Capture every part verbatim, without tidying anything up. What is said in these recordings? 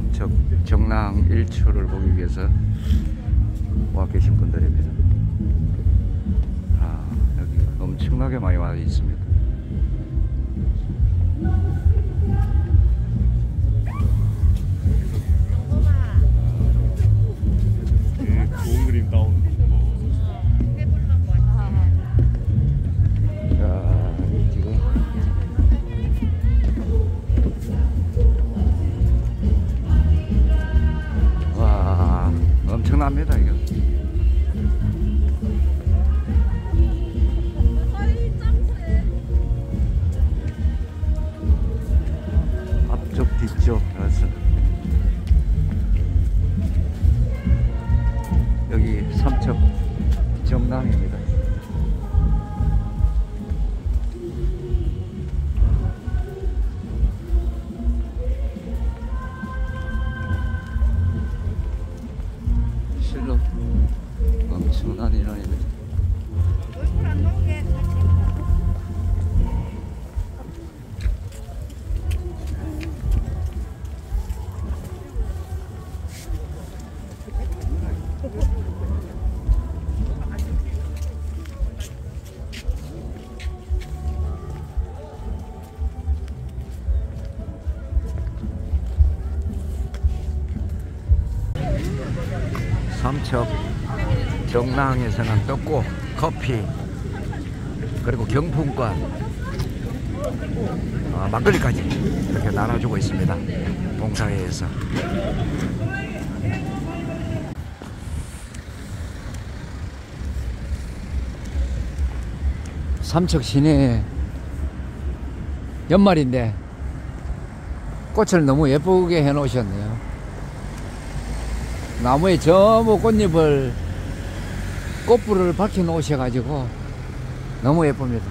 삼척 정랑 일출을 보기 위해서 와 계신 분들입니다. 아, 여기 엄청나게 많이 와 있습니다. 좋은 그림 나오는 거. 자, 지금 와, 엄청납니다 이거. 앞쪽 뒤쪽 그래서 여기 삼척 정랑입니다. 실로 엄청난 인원입니다. 얼굴 안 나오게. 삼척 정랑에서는 떡국, 커피, 그리고 경품권, 어, 막걸리까지 이렇게 나눠주고 있습니다. 봉사회에서. 삼척 시내 연말인데 꽃을 너무 예쁘게 해 놓으셨네요. 나무에 전부 꽃잎을 꽃불을 박혀 놓으셔가지고 너무 예쁩니다.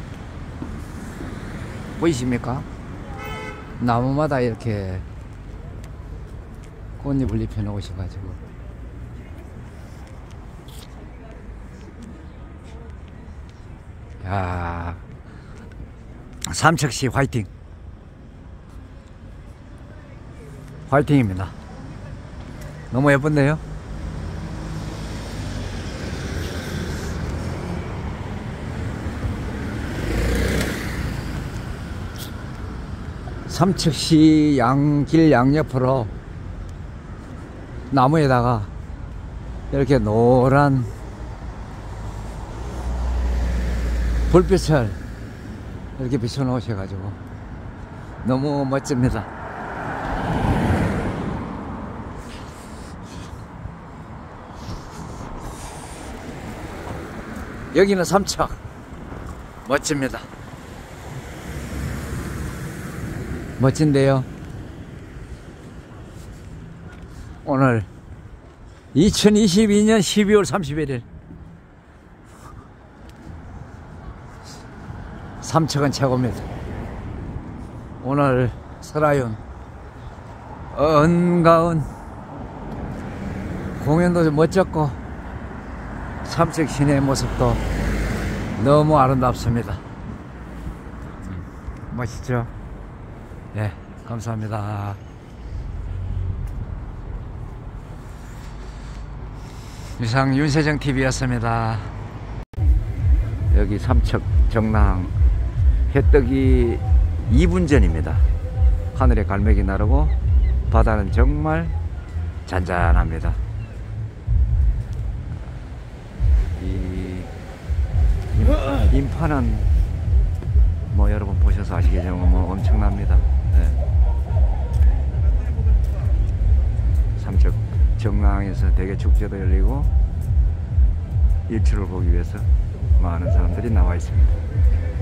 보이십니까? 나무마다 이렇게 꽃잎을 입혀 놓으셔가지고 야, 삼척시 화이팅! 화이팅입니다. 너무 예쁜데요? 삼척시 양길 양옆으로 나무에다가 이렇게 노란 불빛을 이렇게 비춰 놓으셔가지고 너무 멋집니다. 여기는 삼척 멋집니다. 멋진데요. 오늘 이천이십이 년 십이월 삼십일일 삼척은 최고입니다. 오늘 설아윤 은가은 공연도 멋졌고 삼척 시내의 모습도 너무 아름답습니다. 멋있죠? 네, 감사합니다. 이상 윤세정 티비였습니다. 여기 삼척 정랑 해뜨기 이 분 전입니다. 하늘에 갈매기 나르고 바다는 정말 잔잔합니다. 이 인파는 뭐 여러분 보셔서 아시겠지만 뭐 엄청납니다. 네. 삼척 정랑에서 대게 축제도 열리고 일출을 보기 위해서 많은 사람들이 나와 있습니다.